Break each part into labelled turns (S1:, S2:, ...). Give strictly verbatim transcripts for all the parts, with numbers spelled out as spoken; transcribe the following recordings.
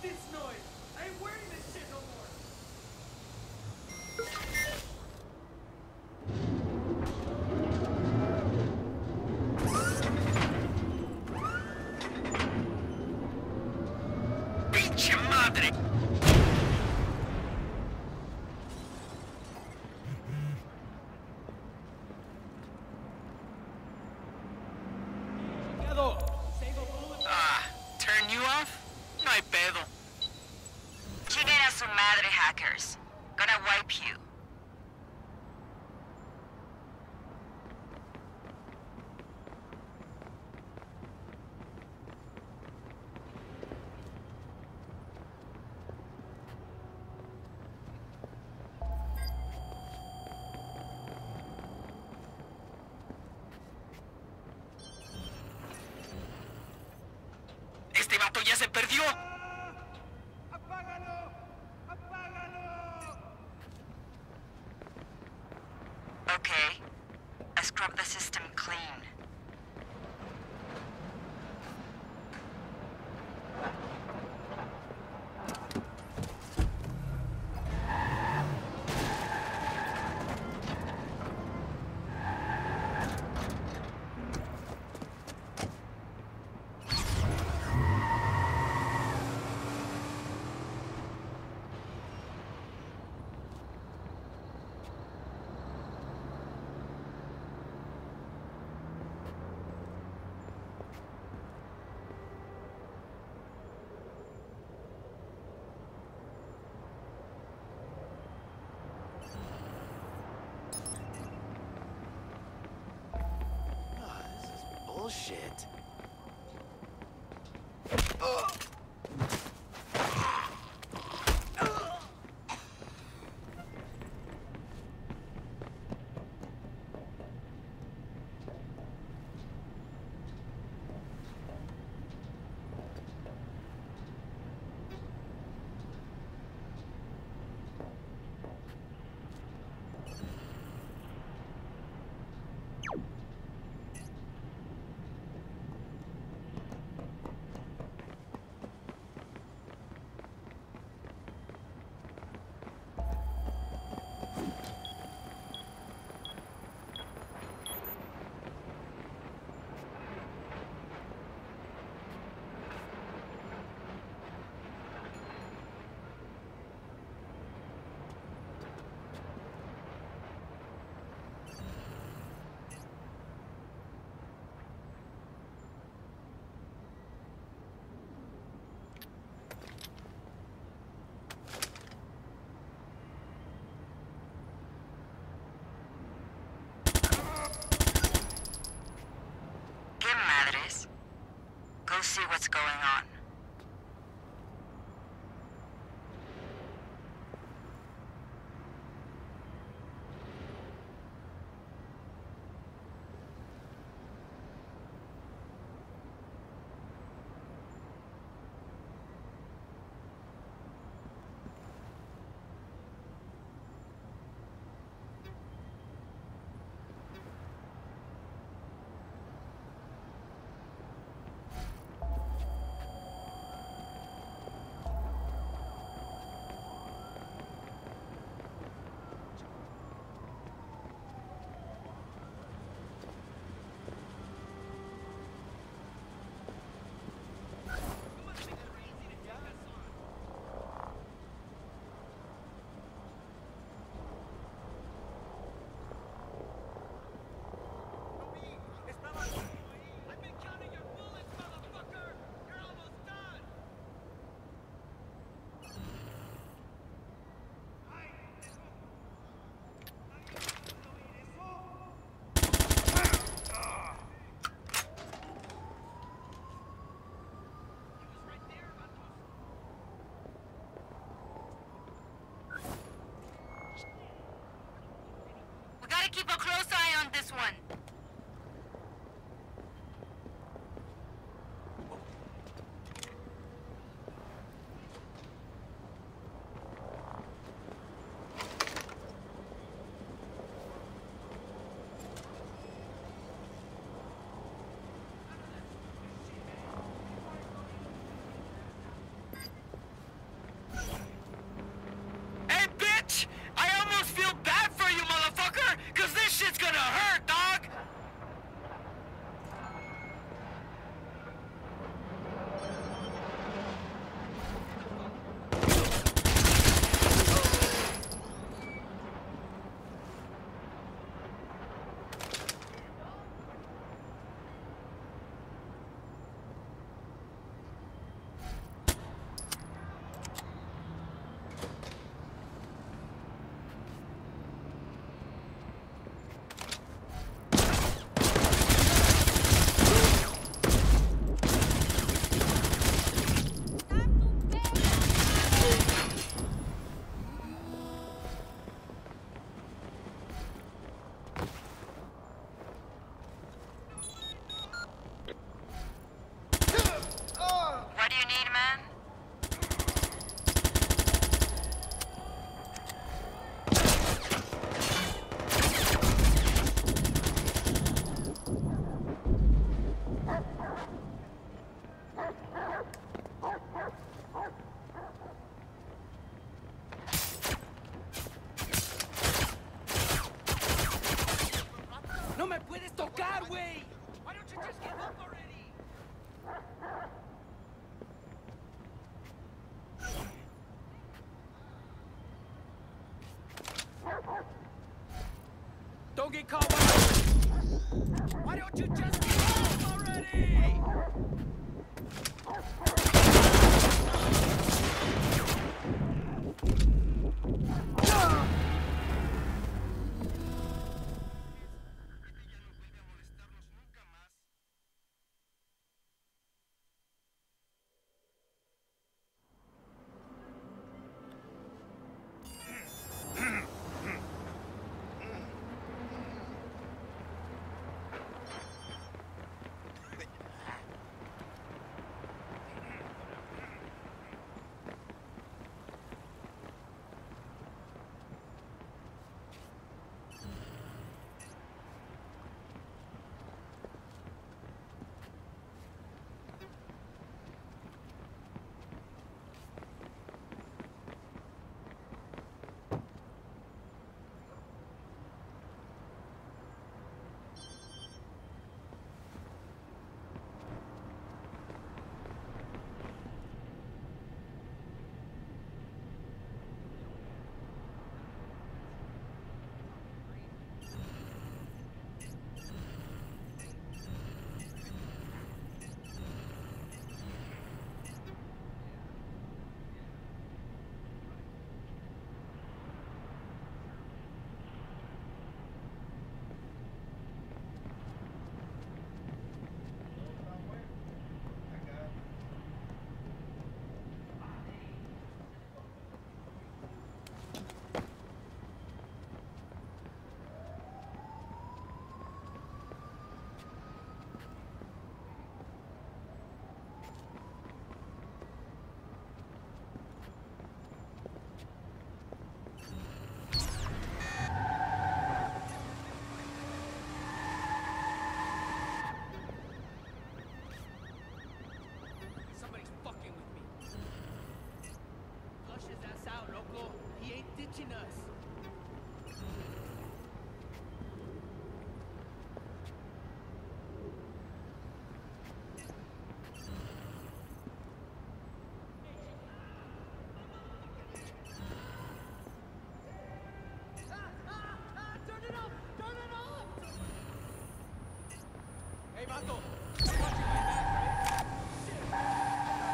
S1: this noise? I ain't wearing this shit no more.
S2: ¡Pinche madre! Ah, turn you off? No hay pedo.
S3: Chinguen a su madre, hackers. Gonna wipe you.
S2: ¡Este vato ya se perdió!
S1: ¡Apágalo! ¡Apágalo!
S3: Okay. I scrubbed the system clean.
S2: Bullshit.
S3: ¿Qué madres? Go see what's going on. We gotta keep a close eye on this one.
S1: recall one. Why don't you just move already? Somebody's fucking with me. Flush his ass out, loco. He ain't ditching us. Hey, vato. I'm watching my back, right?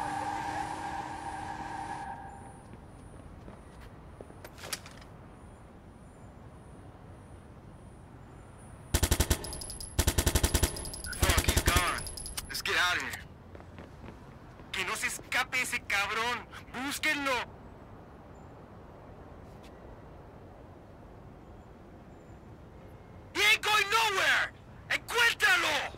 S2: Fuck, he's gone. Let's get out of here. Que no se escape ese cabrón. Búsquenlo. He ain't going nowhere. ¡Encuéntralo!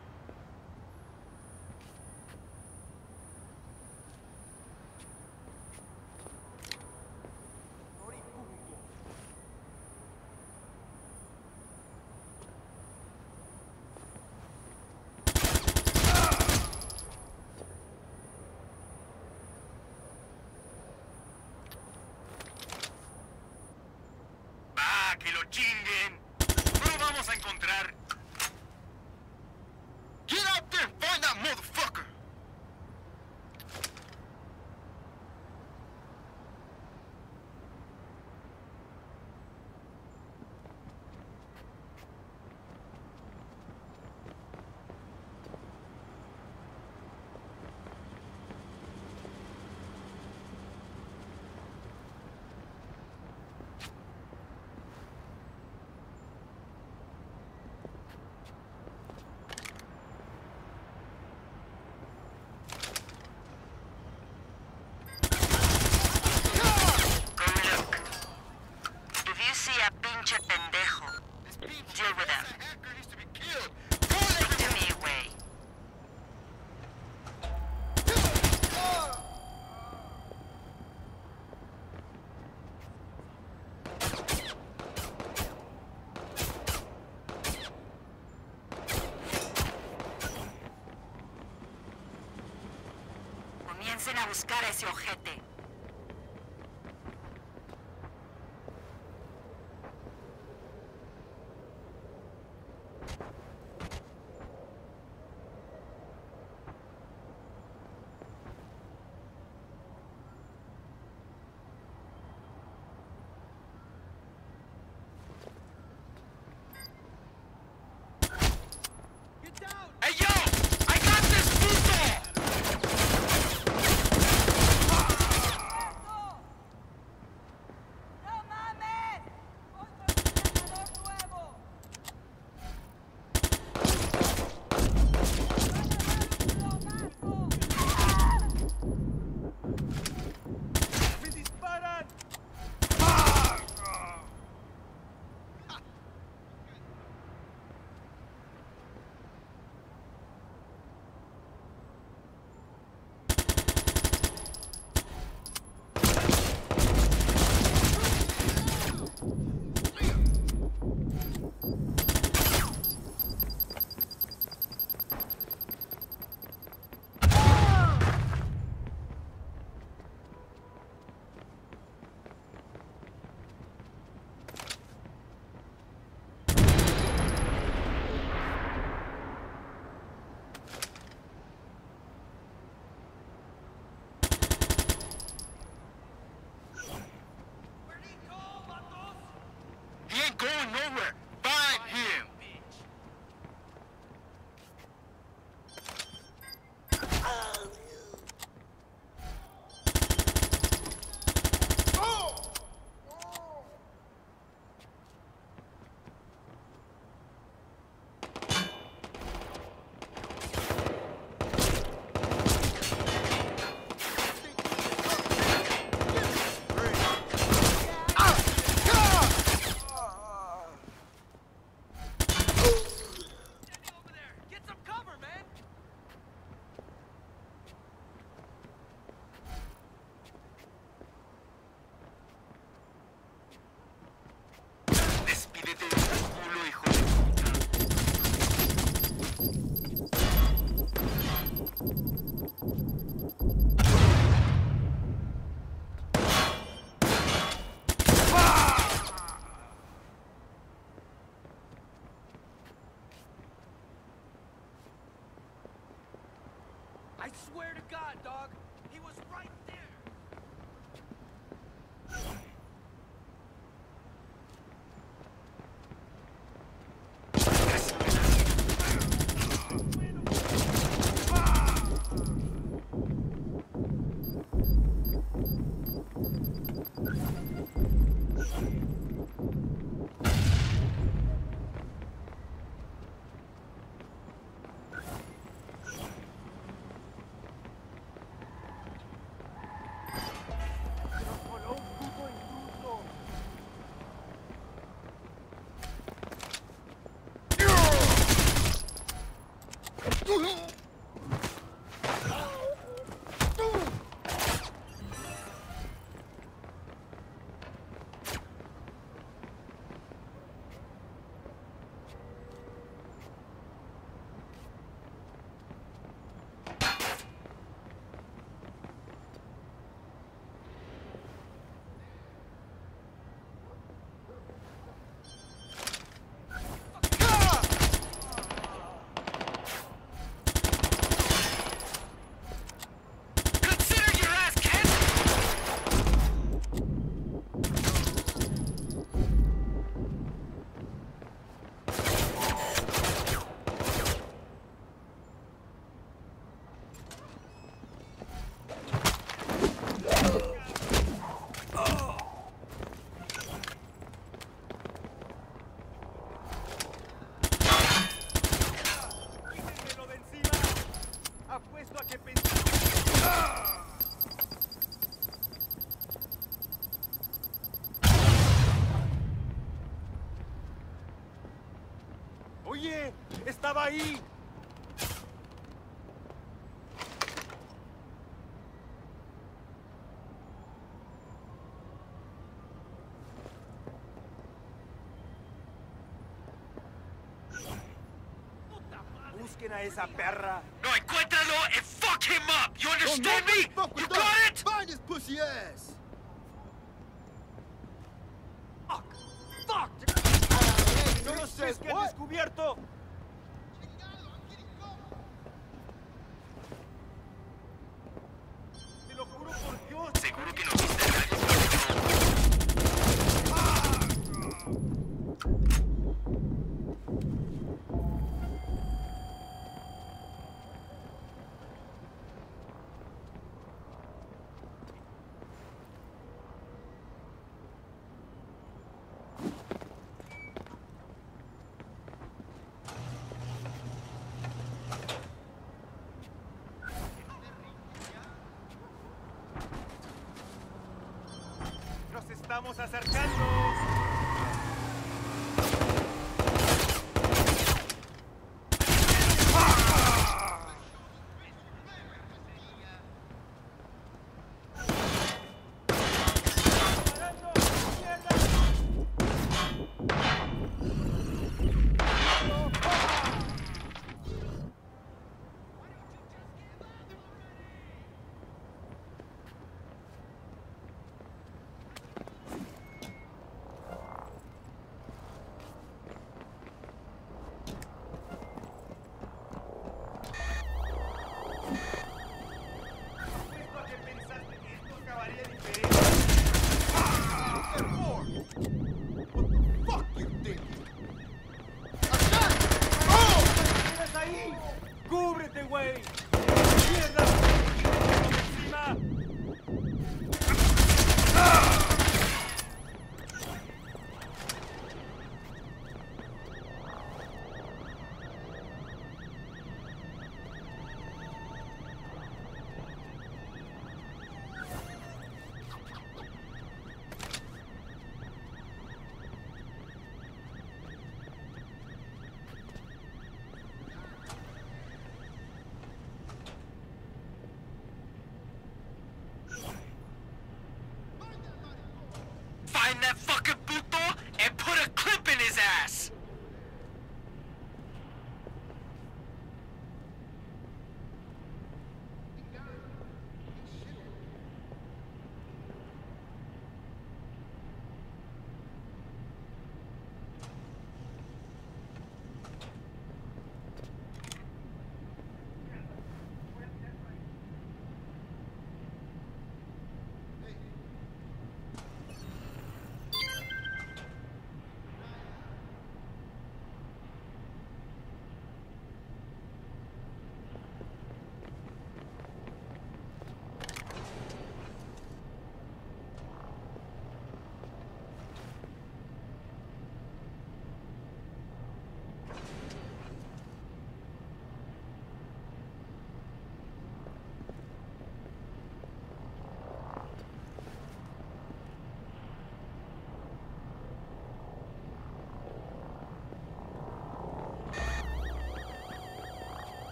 S2: ¡Va, que lo chinguen! ¡No lo vamos a encontrar! Get out there and find that motherfucker!
S3: If you see a pinche pendejo, deal with him.
S2: hacker needs to be killed!
S3: Stick to me, way. Comiencen a buscar a ese ojete.
S2: not going nowhere. Find him.
S1: Bitch. Standing over there. Get some cover, man.
S2: Despídete de tu culo, hijo de puta.
S1: I swear to God, dog. He was right there.
S2: Consider your ass canceled.
S1: Quítenmelo de encima. Apuesto a que pensé. Oye, estaba ahí. Puta madre. Busquen a esa perra.
S2: No, encuéntralo and fuck him up. You understand me? You got it?
S4: Find his pussy ass!
S1: Fuck. Fuck. No lo sé, que han descubierto. Te lo juro por Dios.
S2: Seguro que no viste a nadie.
S1: Nos estamos acercando.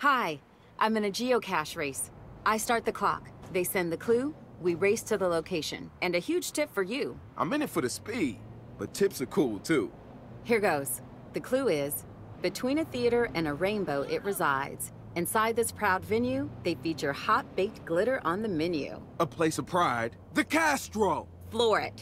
S4: Hi, I'm in a geocache race. I start the clock. They send the clue, we race to the location. And a huge tip for you.
S5: I'm in it for the speed, but tips are cool too.
S4: Here goes. The clue is, between a theater and a rainbow it resides. Inside this proud venue, they feature hot-baked glitter on the menu.
S5: A place of pride, the Castro!
S4: Floor it.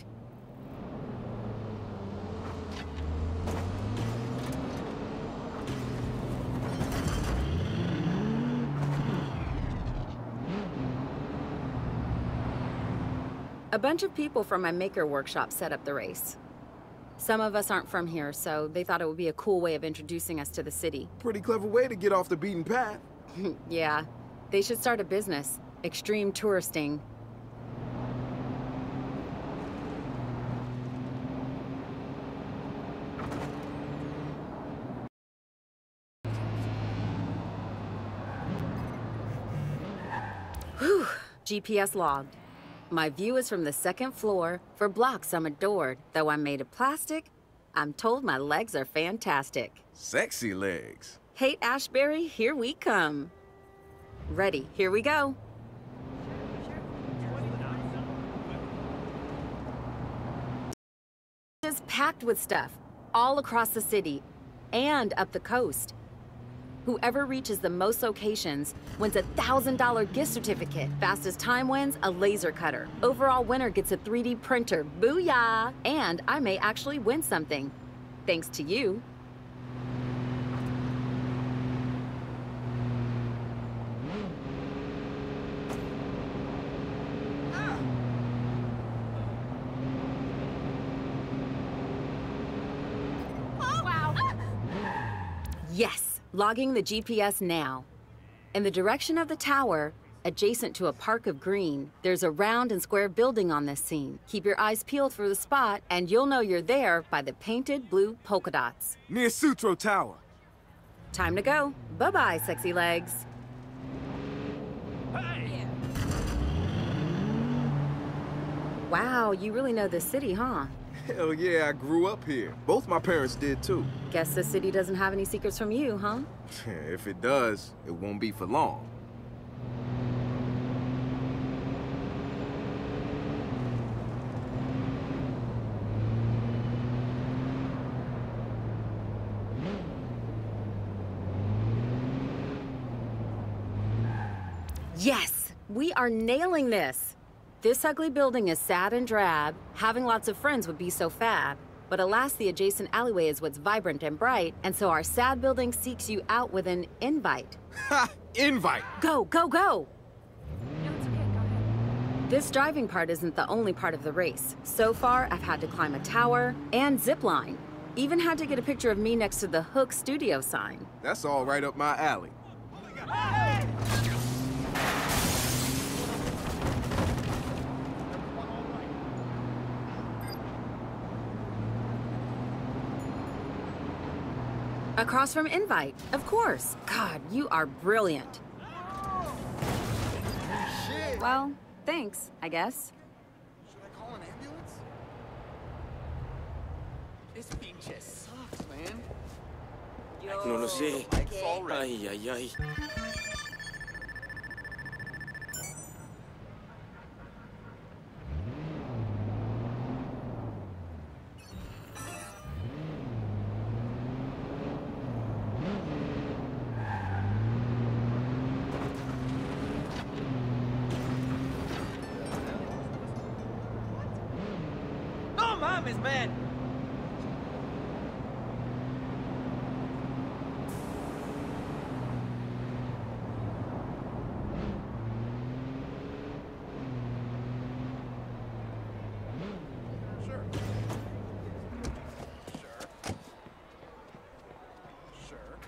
S4: A bunch of people from my maker workshop set up the race. Some of us aren't from here, so they thought it would be a cool way of introducing us to the city.
S5: Pretty clever way to get off the beaten path.
S4: Yeah, they should start a business. Extreme touristing. Whew, G P S logged. My view is from the second floor. For blocks, I'm adored. Though I'm made of plastic, I'm told my legs are fantastic.
S5: Sexy legs.
S4: Haight Ashbury, here we come. Ready, here we go. Just packed with stuff, all across the city and up the coast. Whoever reaches the most locations wins a one thousand dollar gift certificate. Fastest time wins a laser cutter. Overall winner gets a three D printer. Booyah! And I may actually win something. Thanks to you. Yes, logging the G P S now. In the direction of the tower, adjacent to a park of green, there's a round and square building on this scene. Keep your eyes peeled for the spot, and you'll know you're there by the painted blue polka dots.
S5: Near Sutro Tower.
S4: Time to go. Bye-bye, sexy legs.
S1: Hey!
S5: Wow,
S4: you really know this city, huh?
S5: Hell yeah, I grew up here. Both my parents did too.
S4: Guess the city doesn't have any secrets from you, huh?
S5: If it does, it won't be for long.
S4: Yes, we are nailing this. This ugly building is sad and drab. Having lots of friends would be so fab. But alas, the adjacent alleyway is what's vibrant and bright, and so our sad building seeks you out with an invite.
S5: Ha! Invite!
S4: Go, go, go!
S6: No, it's okay. Go ahead.
S4: This driving part isn't the only part of the race. So far, I've had to climb a tower and zip line. Even had to get a picture of me next to the Hook Studio sign.
S5: That's all right up my alley.
S1: Hey!
S4: Across from Invite, of course. God, you are brilliant.
S5: Shit!
S4: Well, thanks, I guess.
S5: Should I call an ambulance?
S1: This pinche sucks, man.
S7: No lo sé.
S1: Life's already.
S7: Ay, ay, ay.
S1: No mames, man.
S5: Sure. Sure. Sure.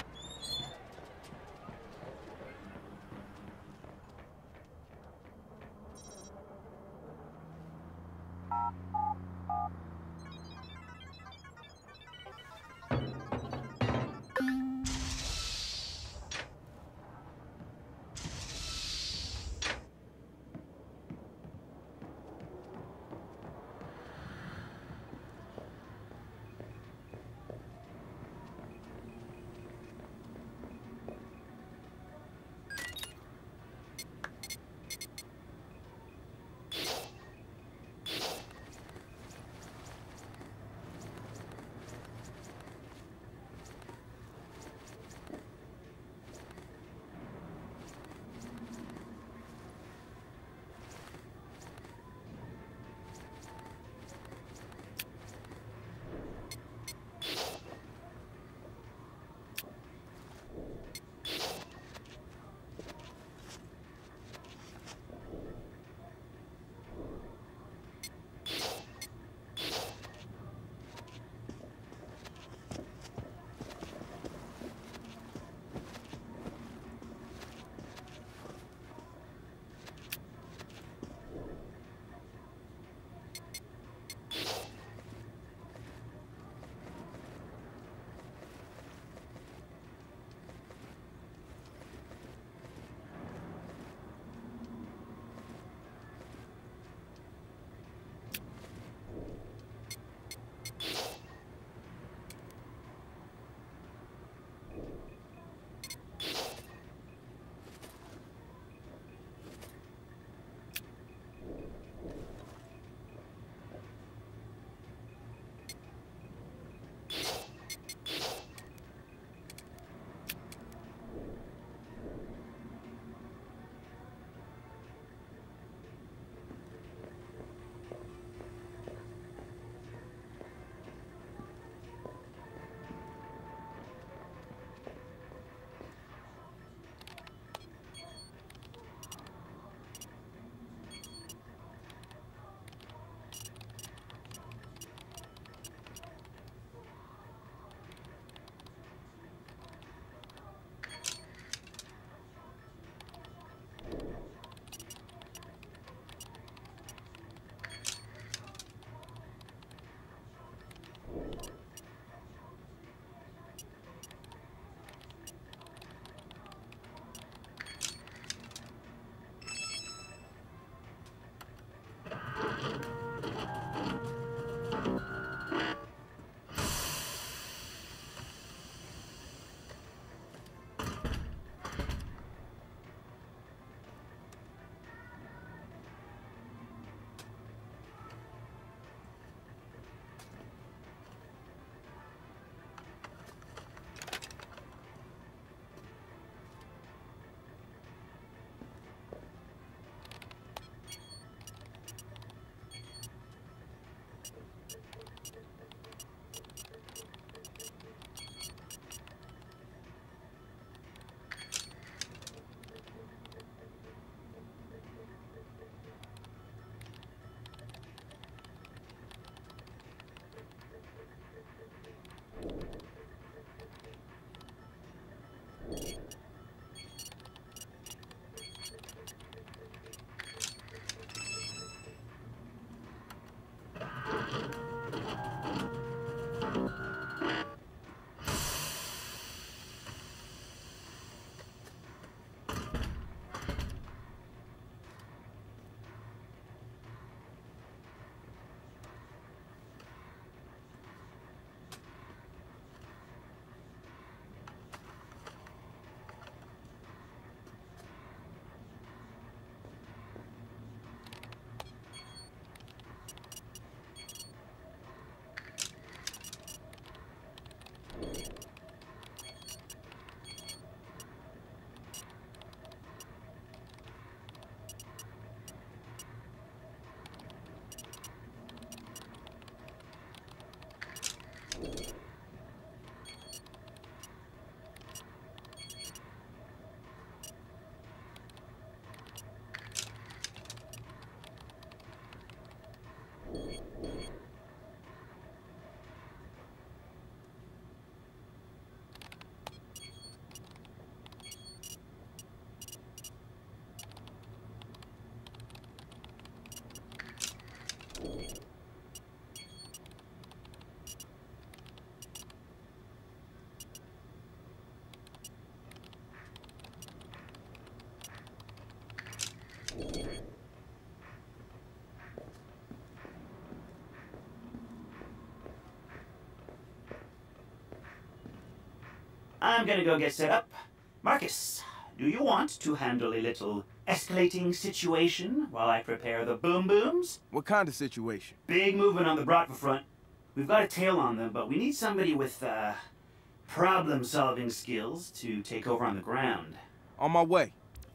S8: I'm gonna go get set up. Marcus, do you want to handle a little escalating situation while I prepare the boom booms?
S5: What kind of situation?
S8: Big movement on the Bratva front. We've got a tail on them, but we need somebody with, uh, problem-solving skills to take over on the ground.
S5: On my way.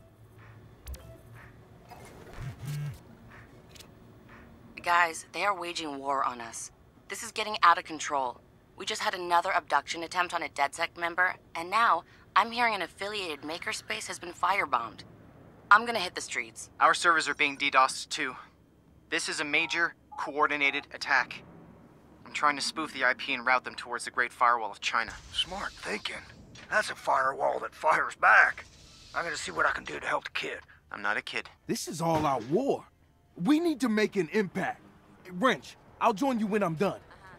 S9: Guys, they are waging war on us. This is getting out of control. We just had another abduction attempt on a DedSec member, and now I'm hearing an affiliated makerspace has been firebombed. I'm gonna hit the streets.
S10: Our servers are being DDoSed too. This is a major, coordinated attack. I'm trying to spoof the I P and route them towards the Great Firewall of China.
S11: Smart thinking. That's a firewall that fires back. I'm gonna see what I can do to help the kid.
S10: I'm not a kid.
S5: This is all out war. We need to make an impact. Wrench, I'll join you when I'm done.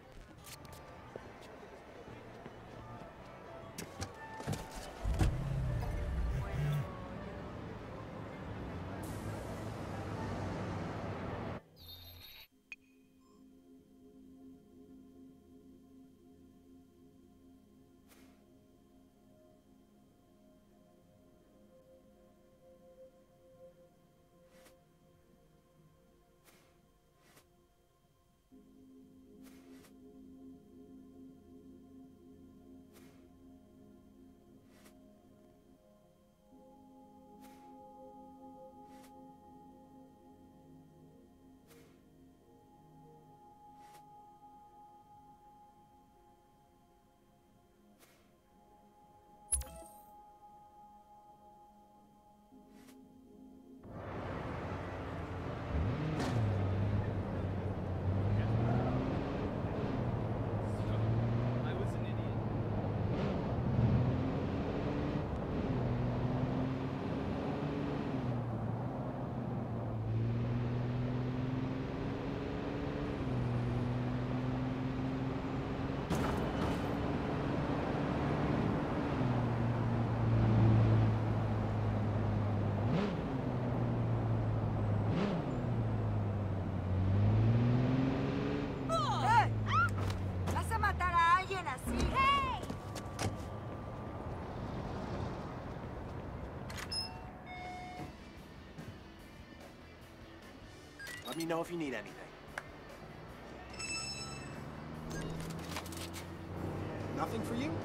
S12: Let me know if you need anything. Nothing for you?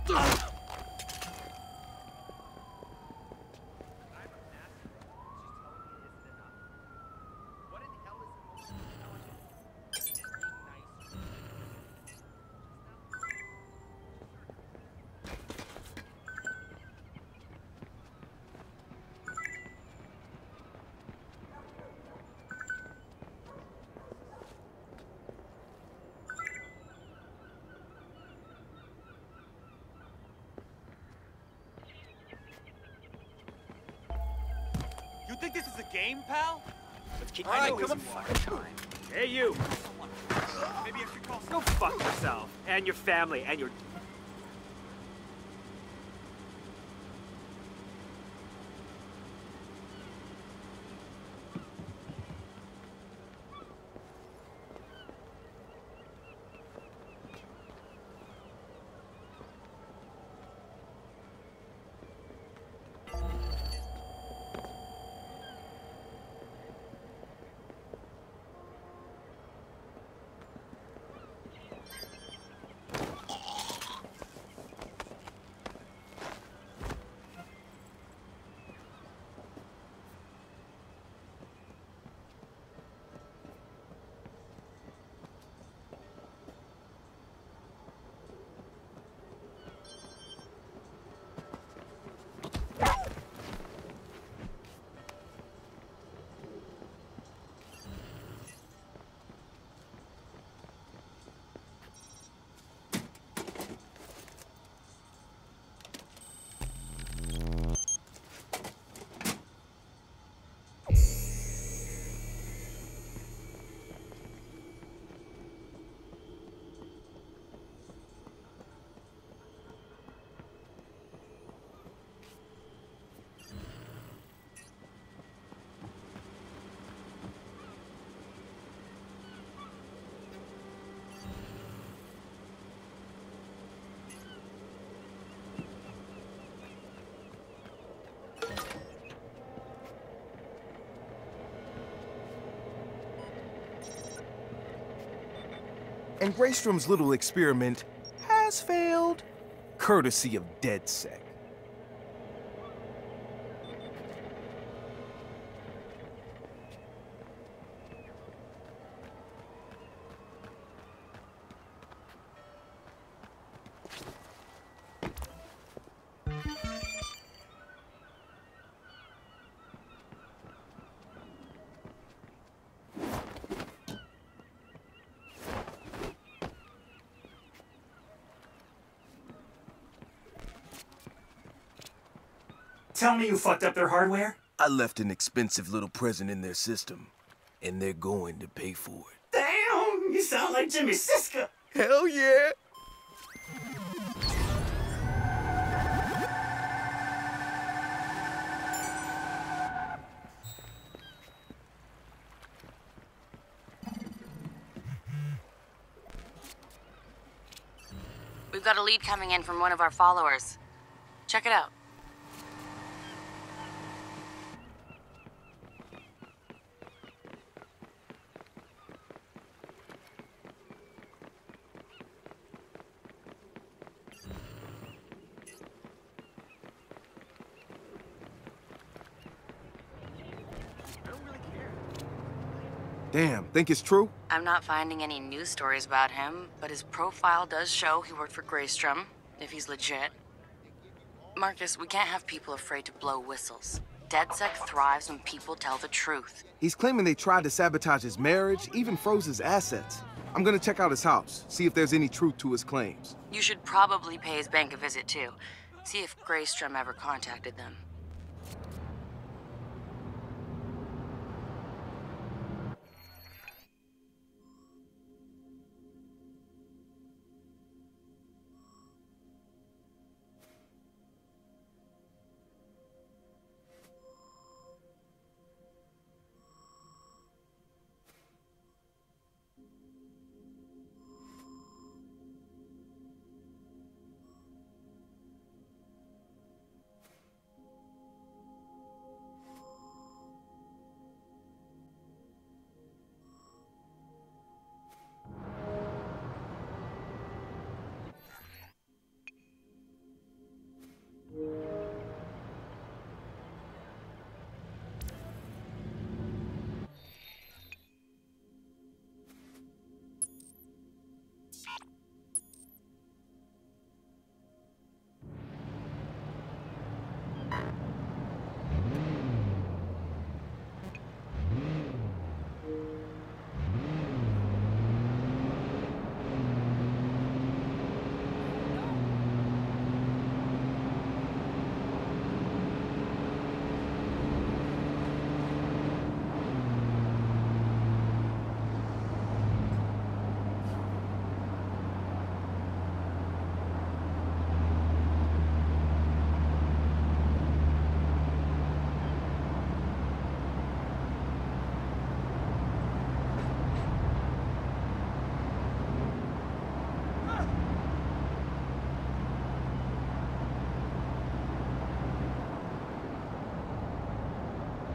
S1: You think this is a game, pal?
S12: Let's keep.
S1: All
S12: I
S1: right,
S12: know
S1: come
S12: it's
S1: on.
S12: a fucking time. Hey, you.
S1: Maybe I should call.
S12: Go fuck yourself and your family and your.
S5: And Graystrom's little experiment has failed, courtesy of DedSec.
S8: Tell me you fucked up their hardware?
S5: I left an expensive little present in their system, and they're going to pay for it.
S8: Damn, you sound like Jimmy Siska.
S5: Hell yeah!
S9: We've got a lead coming in from one of our followers. Check it out.
S5: Damn, think it's true?
S9: I'm not finding any news stories about him, but his profile does show he worked for Graystrom, if he's legit. Marcus, we can't have people afraid to blow whistles. DedSec thrives when people tell the truth.
S5: He's claiming they tried to sabotage his marriage, even froze his assets. I'm gonna check out his house, see if there's any truth to his claims.
S9: You should probably pay his bank a visit too. See if Graystrom ever contacted them.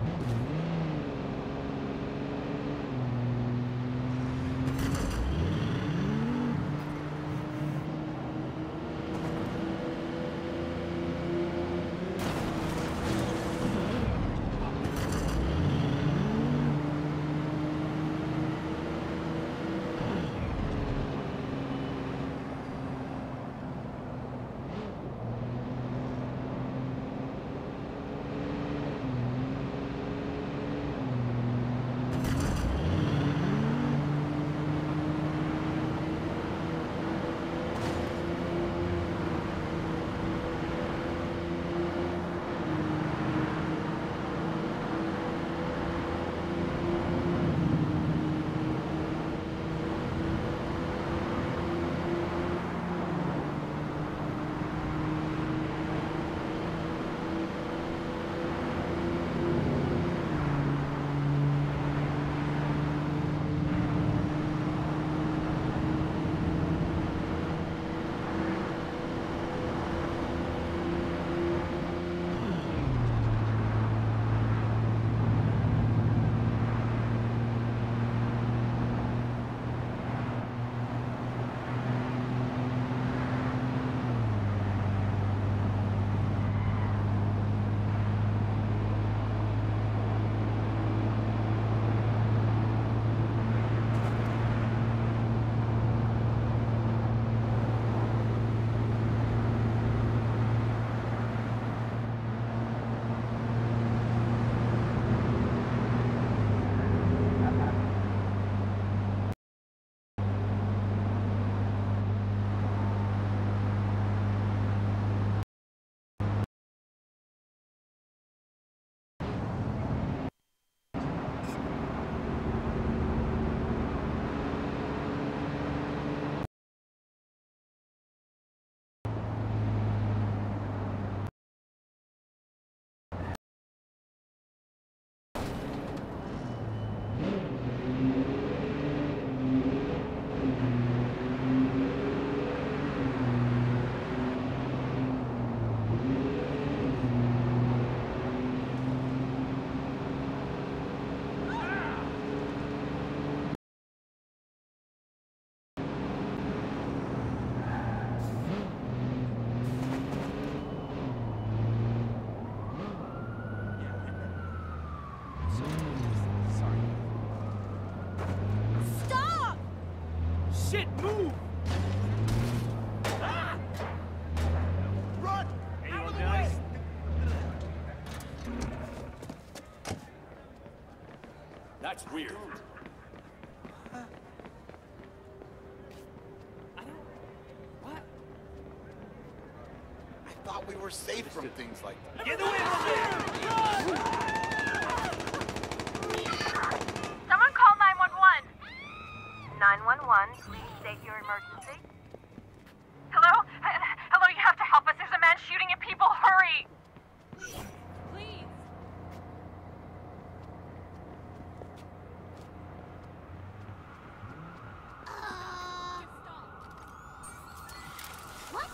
S12: Shit, move! Ah! Run! Hey, out of the way!
S13: That's weird.
S12: Huh? I don't... What?
S14: I thought we were safe from things like that.
S12: Get away from me! Run!
S6: Someone call nine one one. nine one one, please state your emergency. Hello? H- Hello, you have to help us. There's a man shooting at people. Hurry!
S15: Please.
S6: What?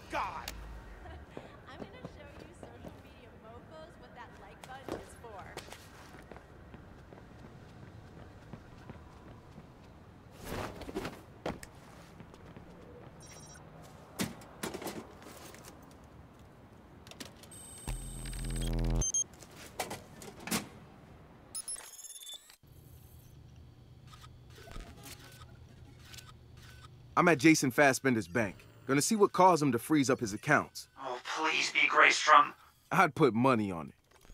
S12: God!
S15: I'm gonna show you social media mofos what that like button is for.
S5: I'm at Jason Fassbender's bank. Gonna see what caused him to freeze up his accounts.
S8: Oh, please be Greystrom.
S5: I'd put money on it.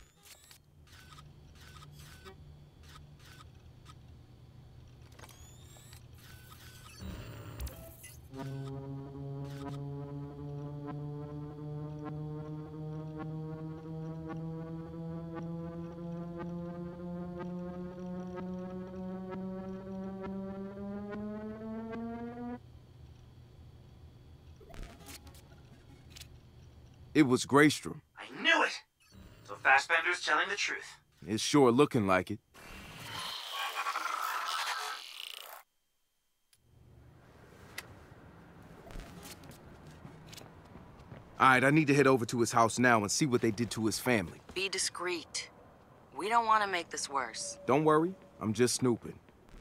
S5: It was Greystrom.
S8: I knew it! So Fassbender's telling the truth.
S5: It's sure looking like it. Alright, I need to head over to his house now and see what they did to his family.
S9: Be discreet. We don't want to make this worse.
S5: Don't worry, I'm just snooping.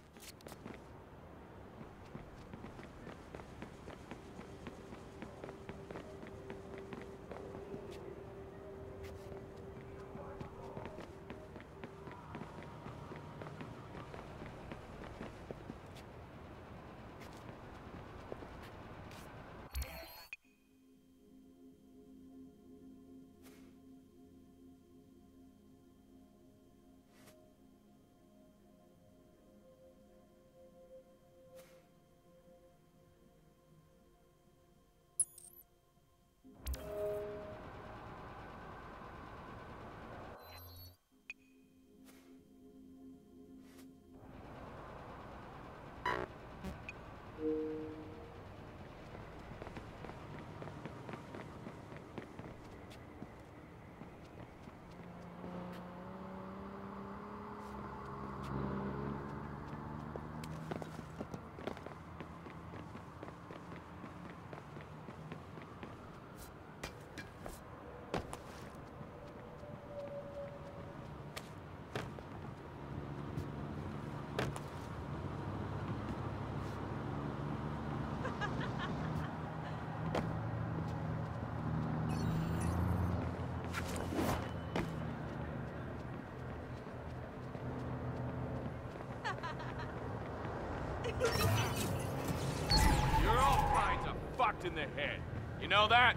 S12: You're all kinds of fucked in the head. You know that?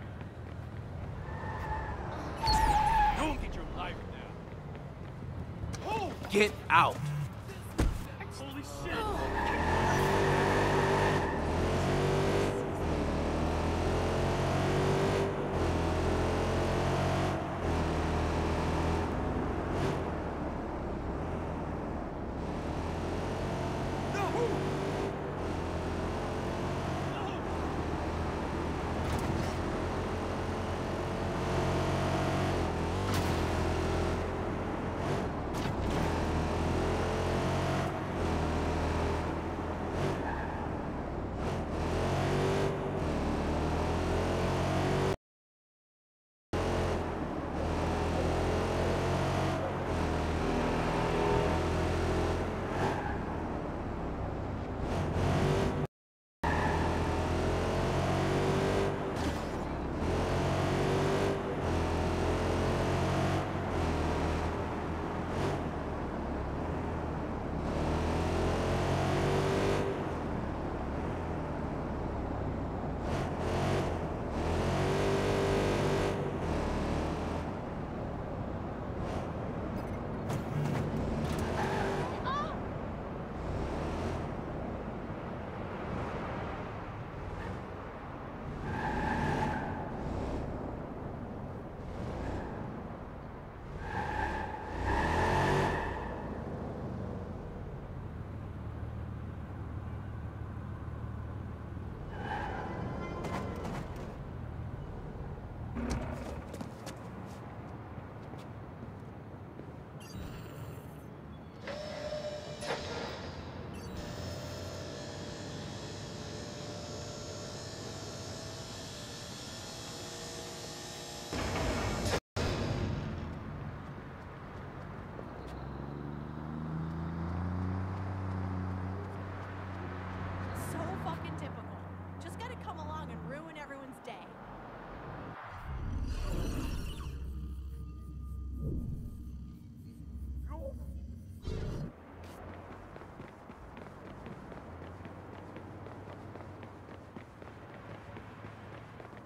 S12: Don't get your life now. Oh!
S5: Get out!
S12: Holy shit!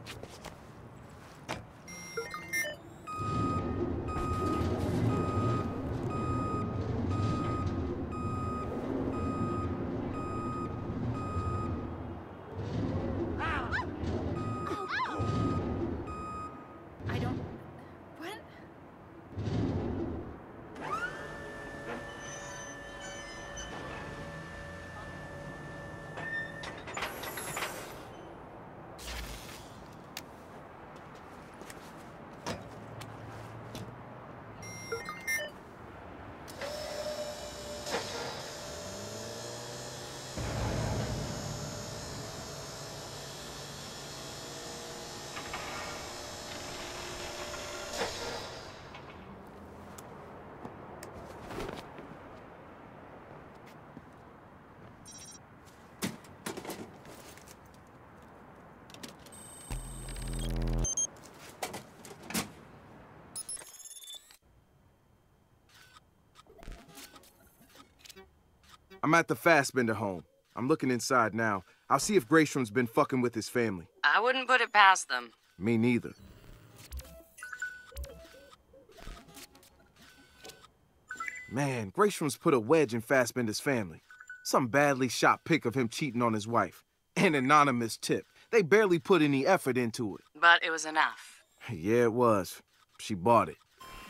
S15: I don't. What?
S5: I'm at the Fassbender home. I'm looking inside now. I'll see if Graystrom's been fucking with his family.
S9: I wouldn't put it past them.
S5: Me neither. Man, Graystrom's put a wedge in Fassbender's family. Some badly shot pic of him cheating on his wife. An anonymous tip. They barely put any effort into it.
S9: But it was enough.
S5: Yeah, it was. She bought it.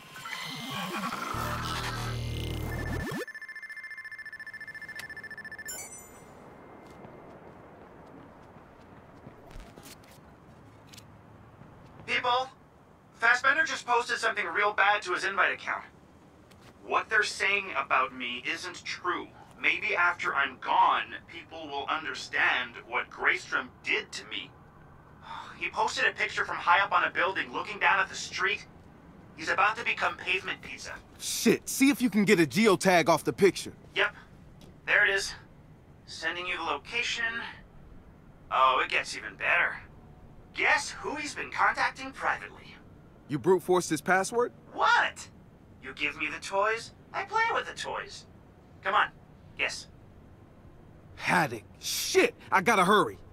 S8: People, Fassbender just posted something real bad to his invite account. What they're saying about me isn't true. Maybe after I'm gone, people will understand what Graystrom did to me. He posted a picture from high up on a building looking down at the street. He's about to become Pavement Pizza.
S5: Shit, see if you can get a geotag off the picture.
S8: Yep, there it is. Sending you the location. Oh, it gets even better. Guess who he's been contacting privately?
S5: You brute forced his password?
S8: What? You give me the toys, I play with the toys. Come on, guess.
S5: Haddock. Shit, I gotta hurry.